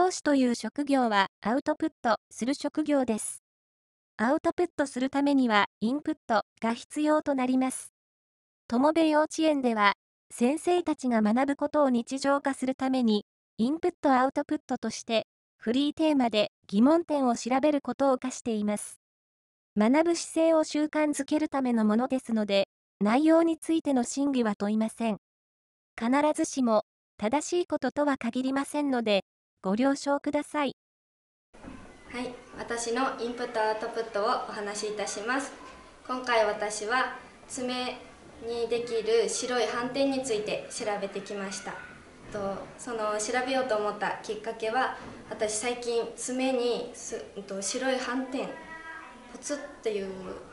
教師という職業はアウトプットする職業です。アウトプットするためにはインプットが必要となります。友部幼稚園では、先生たちが学ぶことを日常化するために、インプットアウトプットとして、フリーテーマで疑問点を調べることを課しています。学ぶ姿勢を習慣づけるためのものですので、内容についての審議は問いません。必ずしも、正しいこととは限りませんので、ご了承ください。 はい、私のインプットアウトプットをお話しいたします。今回私は爪にできる白い斑点について調べてきました。その調べようと思ったきっかけは、私最近爪に白い斑点、ポツっていう、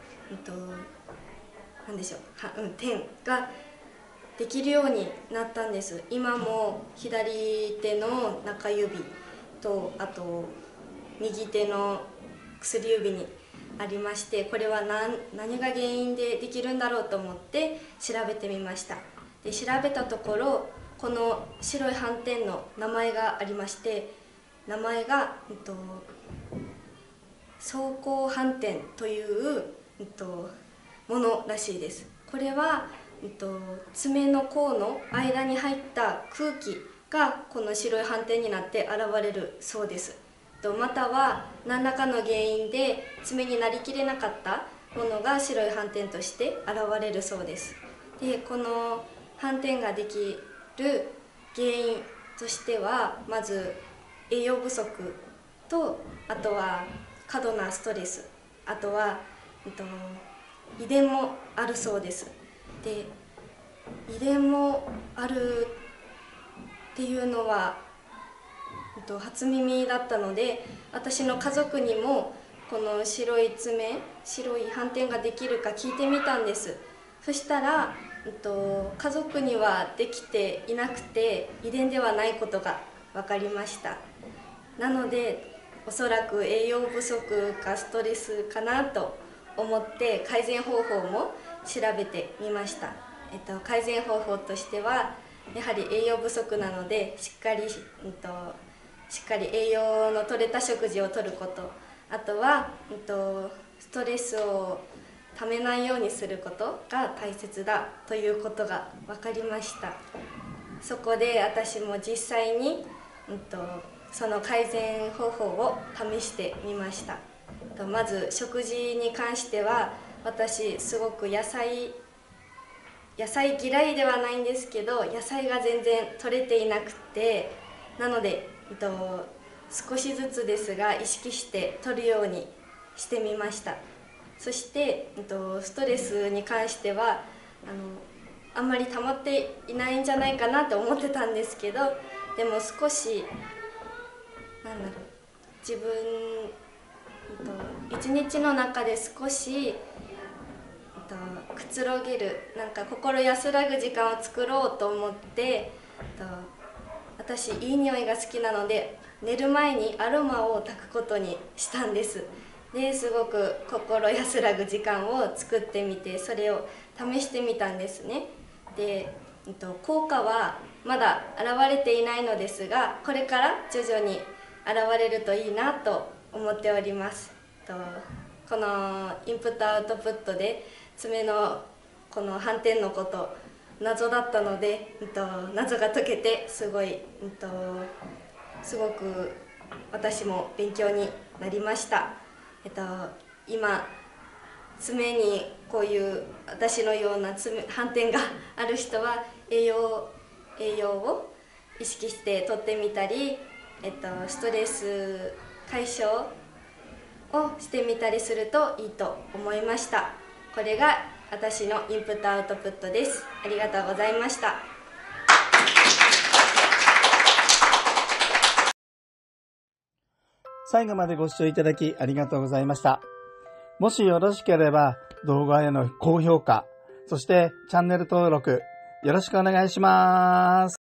なんでしょう、点ができるようになったんです。今も左手の中指と、あと右手の薬指にありまして、これは何が原因でできるんだろうと思って調べてみました。で調べたところ、この白い斑点の名前がありまして、名前が、走行斑点という、ものらしいです。これは、爪の甲の間に入った空気がこの白い斑点になって現れるそうです。または何らかの原因で爪になりきれなかったものが白い斑点として現れるそうです。でこの斑点ができる原因としては、まず栄養不足と、あとは過度なストレス、あとは、遺伝もあるそうです。で遺伝もあるっていうのは初耳だったので、私の家族にもこの白い斑点ができるか聞いてみたんです。そしたら、家族にはできていなくて、遺伝ではないことが分かりました。なのでおそらく栄養不足かストレスかなと思って改善方法も調べてみました。改善方法としては、やはり栄養不足なのでしっかり栄養の取れた食事をとること、あとは、ストレスをためないようにすることが大切だということが分かりました。そこで私も実際に、その改善方法を試してみました。まず食事に関しては、私すごく野菜嫌いではないんですけど、野菜が全然取れていなくて、なので、少しずつですが意識して取るようにしてみました。そして、ストレスに関してはあんまり溜まっていないんじゃないかなと思ってたんですけど、でも少し自分、一日の中で少しくつろげる、心安らぐ時間を作ろうと思って、私いい匂いが好きなので寝る前にアロマを焚くことにしたんです。ですごく心安らぐ時間を作ってみて、それを試してみたんですね。で、効果はまだ現れていないのですが、これから徐々に現れるといいなと思っております。このインプットアウトプットで爪のこの斑点のこと謎だったので、謎が解けてすごく私も勉強になりました。今爪にこういう私のような斑点がある人は栄養を意識してとってみたり、ストレス解消をしてみたりするといいと思いました。これが私のインプットアウトプットです。ありがとうございました。 最後までご視聴いただきありがとうございました。もしよろしければ動画への高評価、そしてチャンネル登録よろしくお願いします。